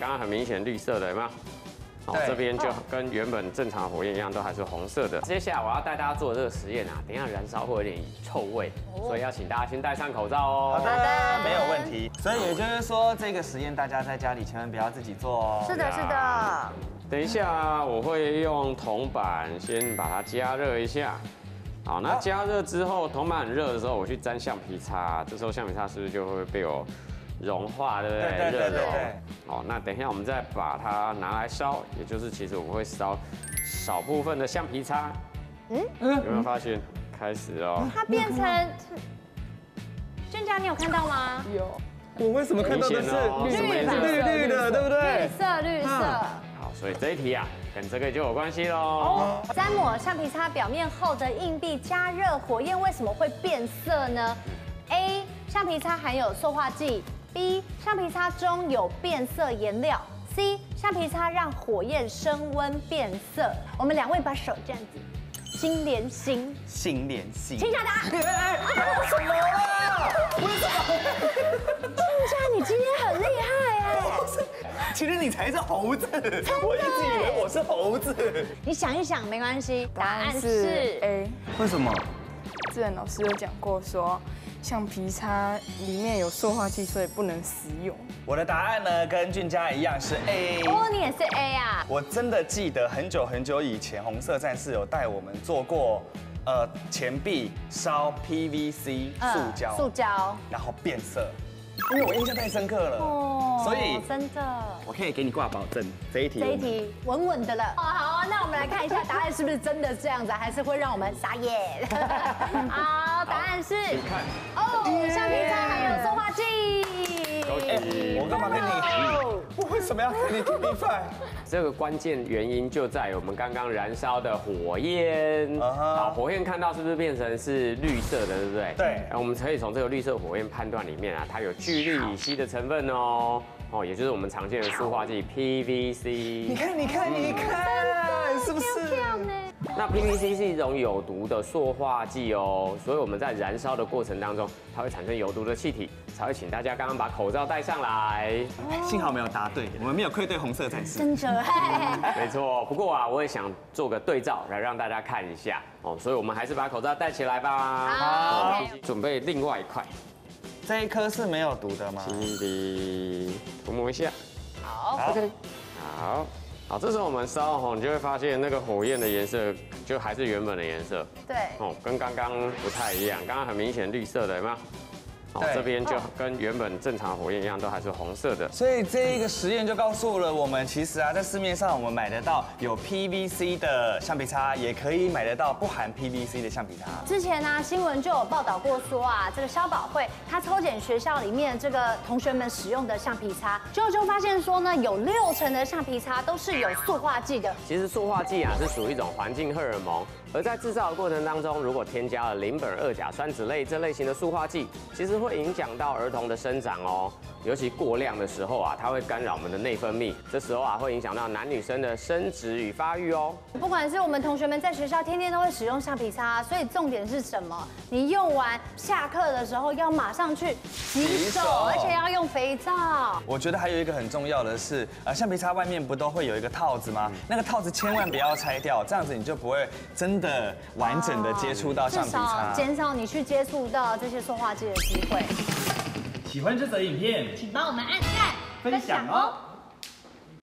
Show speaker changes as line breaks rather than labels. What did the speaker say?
刚刚很明显绿色的，有没有？好，这边就跟原本正常的火焰一样，都还是红色的。接下来我要带大家做这个实验啊，等一下燃烧会有点臭味，所以要请大家先戴上口罩哦。
好的，没有问题。所以也就是说，这个实验大家在家里千万不要自己做哦。
是的，是的。
等一下我会用铜板先把它加热一下。好，那加热之后，铜板很热的时候，我去沾橡皮擦，这时候橡皮擦是不是就会被我融化，对不对？热融。好，那等一下我们再把它拿来烧，也就是其实我们会烧少部分的橡皮擦。有没有发现？开始哦。
它变成俊佳，你有看到吗？
有。
我为什么看到的是绿的，对不对？
绿色。
好，所以这一题啊，跟这个就有关系喽。
沾抹橡皮擦表面后的硬币加热火焰为什么会变色呢 ？A. 橡皮擦含有塑化剂。B. 橡皮擦中有变色颜料。C. 橡皮擦让火焰升温变色。我们2位把手这样子，心连心，
心连心。
请下答。
什么啊？为什么？
俊佳，你今天很厉害哎！
其实你才是猴子，我一直以为我是猴子。
你想一想，没关系，答案是
A。
为什么？
之前老师有讲过说，橡皮擦里面有塑化剂，所以不能食用。
我的答案呢，跟俊佳一样是 A。
哦，你也是 A 啊？
我真的记得很久很久以前，红色战士有带我们做过，钱币烧 PVC 塑胶，然后变色。因为我印象太深刻了，所以
真的，
我可以给你挂保证，这一题
稳稳的了。哦，好，那我们来看一下答案是不是真的这样子，还是会让我们傻眼？好，答案是，
你看，
橡皮擦含有塑化剂。
我干嘛跟你？我为什么要跟你提比赛？
这个关键原因就在于我们刚刚燃烧的火焰。好，火焰看到是不是变成是绿色的，对不对？
对。
然后我们可以从这个绿色火焰判断里面啊，它有聚氯乙烯的成分哦。哦，也就是我们常见的塑化剂 PVC。
你看，是不是？
那 PVC 是一种有毒的塑化剂哦，所以我们在燃烧的过程当中，它会产生有毒的气体，才会请大家刚刚把口罩戴上来。
幸好没有答对，我们没有愧对红色战士。
真的，
没错。不过啊，我也想做个对照来让大家看一下哦，所以我们还是把口罩戴起来吧。
好，
准备另外一块。
这一颗是没有毒的吗？
轻地涂抹一下。
好
，OK， 好，这时候我们烧红，你就会发现那个火焰的颜色就还是原本的颜色。
对。
哦，跟刚刚不太一样，刚刚很明显绿色的，有没有？好，这边就跟原本正常的火焰一样，都还是红色的。
所以这一个实验就告诉了我们，其实啊，在市面上我们买得到有 PVC 的橡皮擦，也可以买得到不含 PVC 的橡皮擦。
之前呢，新闻就有报道过说啊，这个消保会他抽检学校里面这个同学们使用的橡皮擦，就发现说呢，有60%的橡皮擦都是有塑化剂的。
其实塑化剂啊是属于一种环境荷尔蒙，而在制造的过程当中，如果添加了邻苯二甲酸酯类这类型的塑化剂，其实会影响到儿童的生长哦。尤其过量的时候啊，它会干扰我们的内分泌，这时候啊会影响到男女生的生殖与发育哦。
不管是我们同学们在学校天天都会使用橡皮擦，所以重点是什么？你用完下课的时候要马上去洗手，而且要用肥皂。
我觉得还有一个很重要的是，橡皮擦外面不都会有一个套子吗？那个套子千万不要拆掉，这样子你就不会真的完整的接触到橡皮擦，
减少你去接触到这些塑化剂的机会。
喜欢这则影片，
请帮我们按赞、
分享哦。